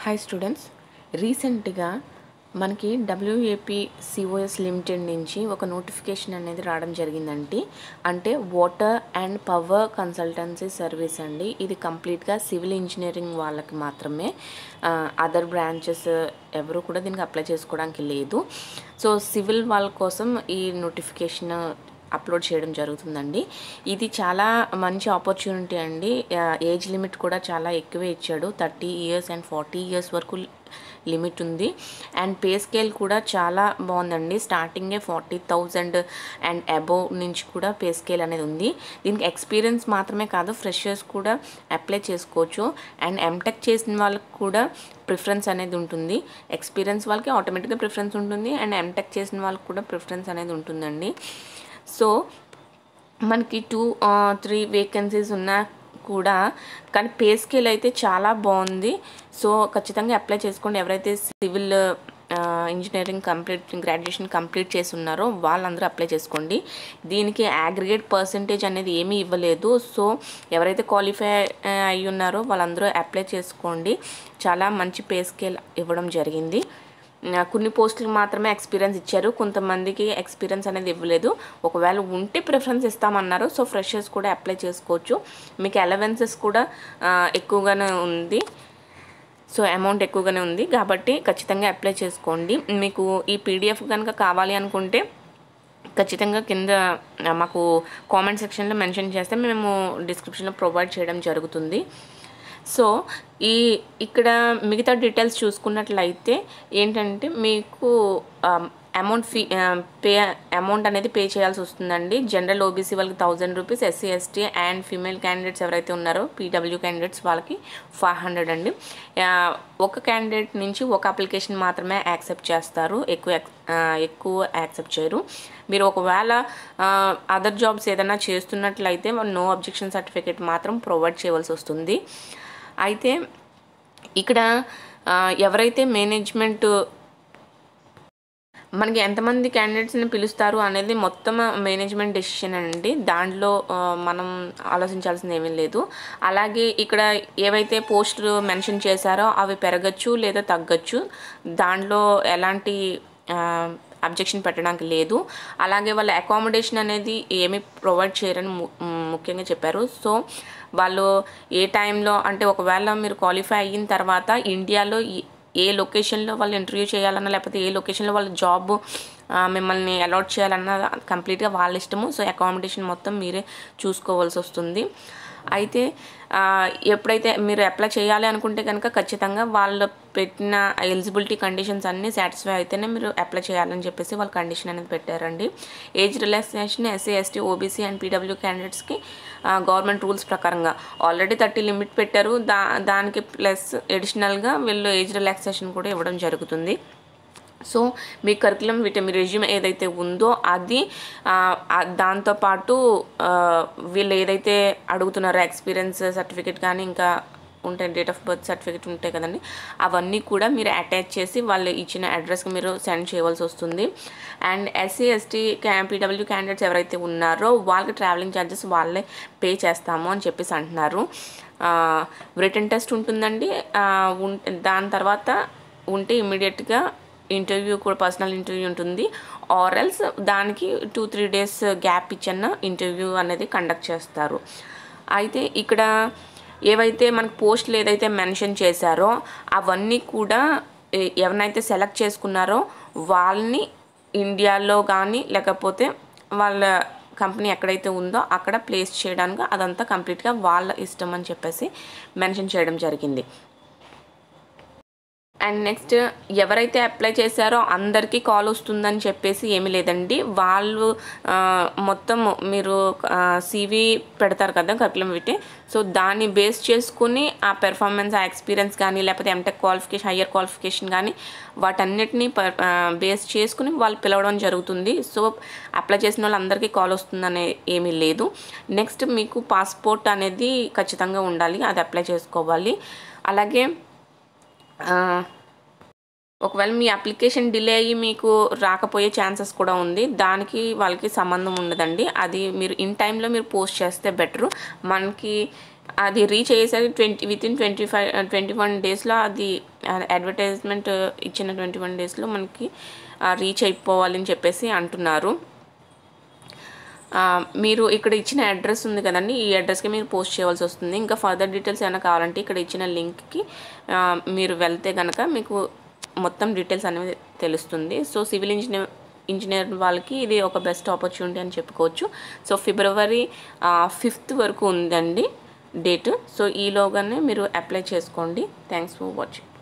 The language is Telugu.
హాయ్ స్టూడెంట్స్, రీసెంట్గా మనకి డబ్ల్యూఏపీ సిఓఎస్ లిమిటెడ్ నుంచి ఒక నోటిఫికేషన్ అనేది రావడం జరిగిందండి. అంటే water and power consultancy service అండి. ఇది కంప్లీట్గా సివిల్ ఇంజనీరింగ్ వాళ్ళకి మాత్రమే, అదర్ బ్రాంచెస్ ఎవరు కూడా దీనికి అప్లై చేసుకోవడానికి లేదు. సో సివిల్ వాళ్ళ కోసం ఈ నోటిఫికేషన్ అప్లోడ్ చేయడం జరుగుతుందండి. ఇది చాలా మంచి ఆపర్చునిటీ అండి. ఏజ్ లిమిట్ కూడా చాలా ఎక్కువే ఇచ్చాడు. 30 years అండ్ 40 years వరకు లిమిట్ ఉంది. అండ్ పే స్కేల్ కూడా చాలా బాగుందండి. స్టార్టింగే 40,000 అండ్ అబోవ్ నుంచి కూడా పే స్కేల్ అనేది ఉంది. దీనికి ఎక్స్పీరియన్స్ మాత్రమే కాదు, ఫ్రెషర్స్ కూడా అప్లై చేసుకోవచ్చు. అండ్ ఎంటెక్ చేసిన వాళ్ళకి కూడా ప్రిఫరెన్స్ అనేది ఉంటుంది. ఎక్స్పీరియన్స్ వాళ్ళకి ఆటోమేటిక్గా ప్రిఫరెన్స్ ఉంటుంది, అండ్ ఎంటెక్ చేసిన వాళ్ళకి కూడా ప్రిఫరెన్స్ అనేది ఉంటుందండి. సో మనకి 2-3 వేకెన్సీస్ ఉన్నా కూడా కానీ పే స్కేల్ అయితే చాలా బాగుంది. సో ఖచ్చితంగా అప్లై చేసుకోండి. ఎవరైతే సివిల్ ఇంజనీరింగ్ గ్రాడ్యుయేషన్ కంప్లీట్ చేసి ఉన్నారో వాళ్ళందరూ అప్లై చేసుకోండి. దీనికి అగ్రిగేట్ పర్సంటేజ్ అనేది ఏమీ ఇవ్వలేదు. సో ఎవరైతే క్వాలిఫై అయ్యి ఉన్నారో వాళ్ళందరూ అప్లై చేసుకోండి. చాలా మంచి పే స్కేల్ ఇవ్వడం జరిగింది. కొన్ని పోస్టులకు మాత్రమే ఎక్స్పీరియన్స్ ఇచ్చారు, కొంతమందికి ఎక్స్పీరియన్స్ అనేది ఇవ్వలేదు. ఒకవేళ ఉంటే ప్రిఫరెన్స్ ఇస్తామన్నారు. సో ఫ్రెషర్స్ కూడా అప్లై చేసుకోవచ్చు. మీకు అలవెన్సెస్ కూడా ఎక్కువగానే ఉంది. సో అమౌంట్ ఎక్కువగానే ఉంది కాబట్టి ఖచ్చితంగా అప్లై చేసుకోండి. మీకు ఈ పీడిఎఫ్ కనుక కావాలి అనుకుంటే ఖచ్చితంగా కింద మాకు కామెంట్ సెక్షన్లో మెన్షన్ చేస్తే మేము డిస్క్రిప్షన్లో ప్రొవైడ్ చేయడం జరుగుతుంది. సో ఇక్కడ మిగతా డీటెయిల్స్ చూసుకున్నట్లయితే ఏంటంటే మీకు అమౌంట్ అనేది పే చేయాల్సి వస్తుందండి. జనరల్ ఓబీసీ వాళ్ళకి 1000 rupees, SC ST and female candidates ఎవరైతే ఉన్నారో పీడబ్ల్యూ క్యాండిడేట్స్ వాళ్ళకి 500 అండి. ఒక క్యాండిడేట్ నుంచి ఒక అప్లికేషన్ మాత్రమే యాక్సెప్ట్ చేస్తారు, ఎక్కువ యాక్సెప్ట్ చేయరు. మీరు ఒకవేళ అదర్ జాబ్స్ ఏదైనా చేస్తున్నట్లయితే నో అబ్జెక్షన్ సర్టిఫికేట్ మాత్రం ప్రొవైడ్ చేయవలసి వస్తుంది. అయితే ఇక్కడ ఎవరైతే మేనేజ్మెంట్ మనకి ఎంతమంది క్యాండిడేట్స్ని పిలుస్తారు అనేది మొత్తం మేనేజ్మెంట్ డెసిషన్ అండి. దాంట్లో మనం ఆలోచించాల్సింది ఏమీ లేదు. అలాగే ఇక్కడ ఏవైతే పోస్టులు మెన్షన్ చేశారో అవి పెరగచ్చు లేదా తగ్గచ్చు. దాంట్లో ఎలాంటి అబ్జెక్షన్ పెట్టడానికి లేదు. అలాగే వాళ్ళ అకామిడేషన్ అనేది ఏమీ ప్రొవైడ్ చేయరని ముఖ్యంగా చెప్పారు. సో వాళ్ళు ఏ టైంలో అంటే ఒకవేళ మీరు క్వాలిఫై అయిన తర్వాత ఇండియాలో ఏ లొకేషన్లో వాళ్ళు ఇంటర్వ్యూ చేయాలన్నా లేకపోతే ఏ లొకేషన్లో వాళ్ళు జాబ్ మిమ్మల్ని అలాట్ చేయాలన్నా కంప్లీట్గా వాళ్ళ ఇష్టము. సో అకామిడేషన్ మొత్తం మీరే చూసుకోవాల్సి వస్తుంది. అయితే ఎప్పుడైతే మీరు అప్లై చేయాలి అనుకుంటే కనుక ఖచ్చితంగా వాళ్ళు పెట్టిన ఎలిజిబిలిటీ కండిషన్స్ అన్నీ సాటిస్ఫై అయితేనే మీరు అప్లై చేయాలని చెప్పేసి వాళ్ళు కండిషన్ అనేది పెట్టారండి. Age relaxation SC ST OBC and PW క్యాండిడేట్స్కి గవర్నమెంట్ రూల్స్ ప్రకారంగా ఆల్రెడీ 30 లిమిట్ పెట్టారు. దానికి ప్లస్ ఎడిషనల్గా వీళ్ళు ఏజ్ రిలాక్సేషన్ కూడా ఇవ్వడం జరుగుతుంది. సో మీ కరికులం మీ రెజ్యూమ్ ఏదైతే ఉందో అది దాంతోపాటు వీళ్ళు ఏదైతే అడుగుతున్నారో ఎక్స్పీరియన్స్ సర్టిఫికేట్ కానీ ఇంకా ఉంటాయి, డేట్ ఆఫ్ బర్త్ సర్టిఫికేట్ ఉంటాయి కదండి, అవన్నీ కూడా మీరు అటాచ్ చేసి వాళ్ళు ఇచ్చిన అడ్రస్కి మీరు సెండ్ చేయవలసి వస్తుంది. And SC ST PW candidates ఎవరైతే ఉన్నారో వాళ్ళకి ట్రావెలింగ్ ఛార్జెస్ వాళ్ళే పే చేస్తాము అని చెప్పేసి అంటున్నారు. రిటన్ టెస్ట్ ఉంటుందండి. దాని తర్వాత ఉంటే ఇమ్మీడియట్గా ఇంటర్వ్యూ కూడా పర్సనల్ ఇంటర్వ్యూ ఉంటుంది. ఆర్ఎల్స్ దానికి 2-3 days గ్యాప్ ఇచ్చన్న ఇంటర్వ్యూ అనేది కండక్ట్ చేస్తారు. అయితే ఇక్కడ ఏవైతే మనకు పోస్టులు ఏదైతే మెన్షన్ చేశారో అవన్నీ కూడా ఎవరినైతే సెలెక్ట్ చేసుకున్నారో వాళ్ళని ఇండియాలో కానీ లేకపోతే వాళ్ళ కంపెనీ ఎక్కడైతే ఉందో అక్కడ ప్లేస్ చేయడానికి అదంతా కంప్లీట్గా వాళ్ళ ఇష్టం అని చెప్పేసి మెన్షన్ చేయడం జరిగింది. అండ్ నెక్స్ట్ ఎవరైతే అప్లై చేశారో అందరికీ కాల్ వస్తుందని చెప్పేసి ఏమీ లేదండి. వాళ్ళు మొత్తం మీరు CV పెడతారు కదా కరికులం విటే, సో దాన్ని బేస్ చేసుకుని ఆ పెర్ఫార్మెన్స్, ఆ ఎక్స్పీరియన్స్ కానీ లేకపోతే ఎంటెక్ క్వాలిఫికేషన్, హయ్యర్ క్వాలిఫికేషన్ కానీ వాటన్నిటిని బేస్ చేసుకుని వాళ్ళు పిలవడం జరుగుతుంది. సో అప్లై చేసిన వాళ్ళందరికీ కాల్ వస్తుందనే ఏమీ లేదు. నెక్స్ట్ మీకు పాస్పోర్ట్ అనేది ఖచ్చితంగా ఉండాలి, అది అప్లై చేసుకోవాలి. అలాగే ఒకవేళ మీ అప్లికేషన్ డిలే అయ్యి మీకు రాకపోయే ఛాన్సెస్ కూడా ఉంది. దానికి వాళ్ళకి సంబంధం ఉండదండి. అది మీరు ఇన్ టైంలో మీరు పోస్ట్ చేస్తే బెటరు. మనకి అది రీచ్ అయ్యేసరికి వితిన్ 21 డేస్లో అది అడ్వర్టైజ్మెంట్ ఇచ్చిన 21 డేస్లో మనకి రీచ్ అయిపోవాలని చెప్పేసి అంటున్నారు. మీరు ఇక్కడ ఇచ్చిన అడ్రస్ ఉంది కదండి, ఈ అడ్రస్కి మీరు పోస్ట్ చేయవలసి వస్తుంది. ఇంకా ఫర్దర్ డీటెయిల్స్ ఏమైనా కావాలంటే ఇక్కడ ఇచ్చిన లింక్కి మీరు వెళ్తే కనుక మీకు మొత్తం డీటెయిల్స్ అనేవి తెలుస్తుంది. సో సివిల్ ఇంజనీర్ వాళ్ళకి ఇది ఒక బెస్ట్ ఆపర్చునిటీ అని చెప్పుకోవచ్చు. సో February 5th వరకు ఉందండి డేట్. సో ఈలోగానే మీరు అప్లై చేసుకోండి. Thanks for watching.